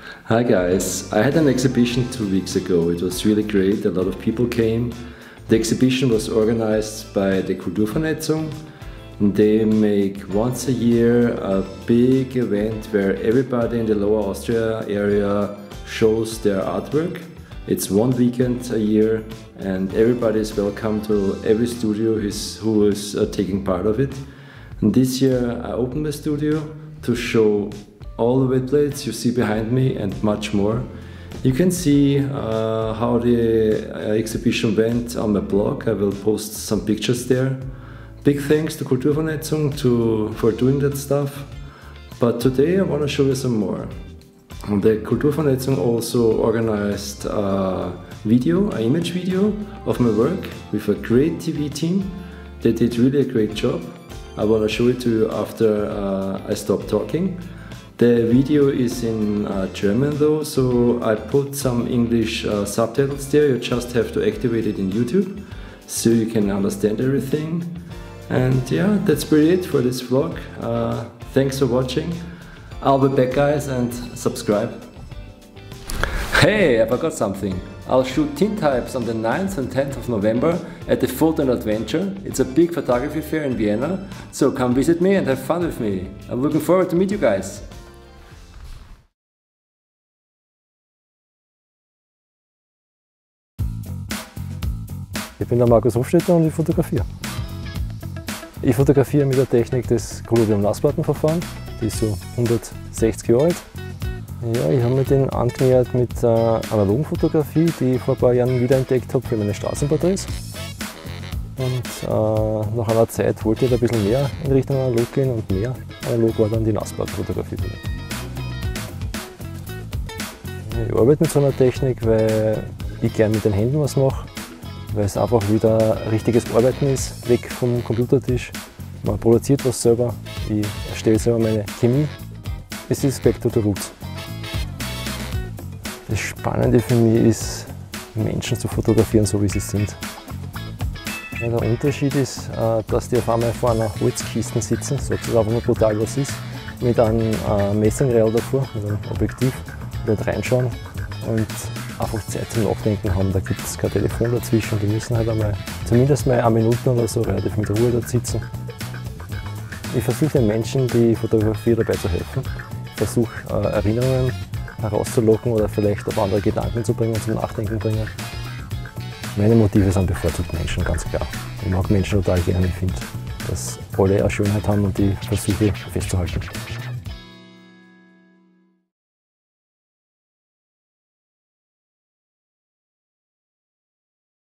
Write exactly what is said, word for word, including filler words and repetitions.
Hi guys, I had an exhibition two weeks ago. It was really great, a lot of people came. The exhibition was organized by the Kulturvernetzung. They make once a year a big event where everybody in the Lower Austria area shows their artwork. It's one weekend a year and everybody is welcome to every studio who is uh, taking part of it. And this year I opened my studio to show all the wet plates you see behind me and much more. You can see uh, how the uh, exhibition went on my blog. I will post some pictures there. Big thanks to Kulturvernetzung to, for doing that stuff. But today I want to show you some more. The Kulturvernetzung also organized a video, an image video of my work with a great T V team. They did really a great job. I want to show it to you after uh, I stop talking. The video is in uh, German though, so I put some English uh, subtitles there. You just have to activate it in YouTube so you can understand everything. And yeah, that's pretty it for this vlog. Uh, thanks for watching. I'll be back guys, and subscribe. Hey, I forgot something. I'll shoot Tintypes on the ninth and tenth of November at the Photo and Adventure. It's a big photography fair in Vienna, so come visit me and have fun with me. I'm looking forward to meet you guys. Ich bin der Markus Hofstetter und ich fotografiere. Ich fotografiere mit der Technik des Collodium-Nassplatten-Verfahrens, die ist so hundertsechzig Jahre alt. Ja, ich habe mich den angenähert mit der analogen Fotografie, die ich vor ein paar Jahren wiederentdeckt habe für meine Straßenporträts. Und äh, nach einer Zeit wollte ich ein bisschen mehr in Richtung analog gehen und mehr analog war dann die Nassplattenfotografie für mich. Ich arbeite mit so einer Technik, weil ich gerne mit den Händen was mache, weil es einfach wieder richtiges Arbeiten ist, weg vom Computertisch. Man produziert was selber, ich erstelle selber meine Chemie. Es ist back to the roots. Das Spannende für mich ist, Menschen zu fotografieren, so wie sie sind. Ja, der Unterschied ist, dass die auf einmal vor einer Holzkiste sitzen, sagt es einfach mal brutal was ist, mit einem Messingrail davor, mit einem Objektiv, dort reinschauen und einfach Zeit zum Nachdenken haben. Da gibt es kein Telefon dazwischen, die müssen halt einmal zumindest mal eine Minute oder so relativ mit Ruhe dort sitzen. Ich versuche den Menschen, die Fotografie dabei zu helfen. Ich versuche äh, Erinnerungen herauszulocken oder vielleicht auf andere Gedanken zu bringen, zum Nachdenken bringen. Meine Motive sind bevorzugt Menschen, ganz klar. Ich mag Menschen total gerne. Ich finde, dass alle eine Schönheit haben und die versuche ich festzuhalten.